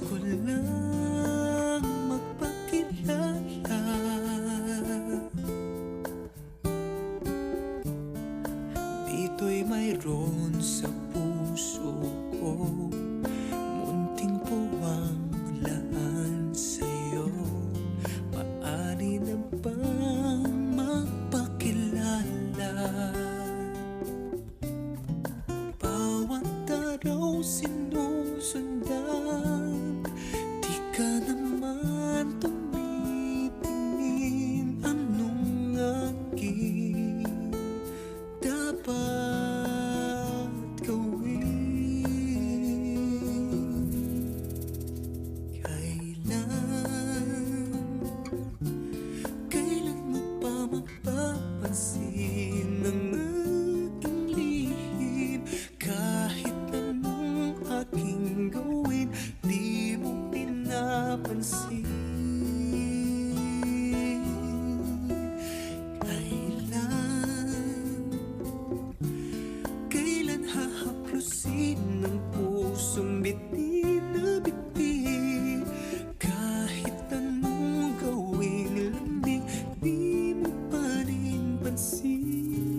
ko lang magpakilala. Dito'y mayroon sa puso ko, munting puwang laan sa'yo. Maaari na bang magpakilala? Bawat araw sinusundan, di ka naman tumitingin. Anong aking dapat gawin? Kailan mo pa mapapansin ang aking lihim? Kahit anong aking gawin, di mo pinapansin. Kailan hahaplusin ng pusong bitin na bitin? Kahit anong gawing lambing, di mo pa rin pansin.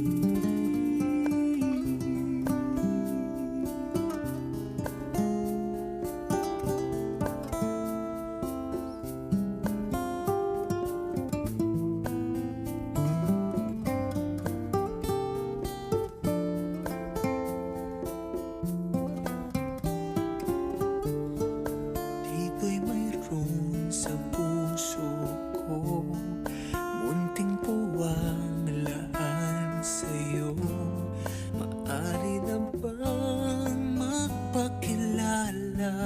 Sa puso ko, munting puwang laan sa'yo. Maaari na bang magpakilala?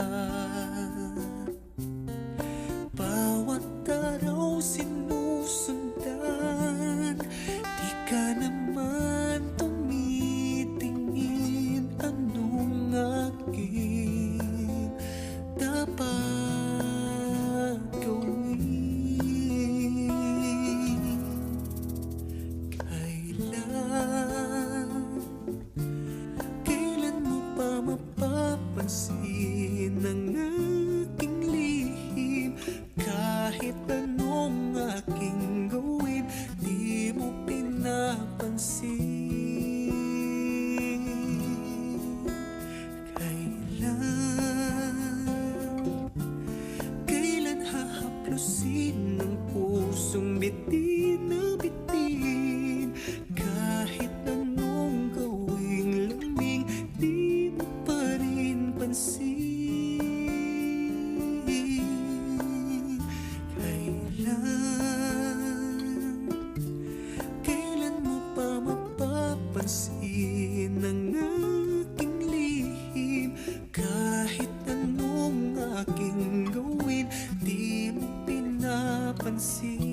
Bawat araw sinusundan, di ka naman tumitingin. Anong aking dapat gawin? Kailan mo pa mapapansin ang aking lihim? Kahit anong aking gawin, di mo pinapansin. Kailan hahaplusin ng pusong bitin na bitin? Kahit anong gawing lamig, di mo pa rin pansin. Kailan mo pa mapapansin ang aking lihim? Kahit anong aking gawin, di mo pinapansin.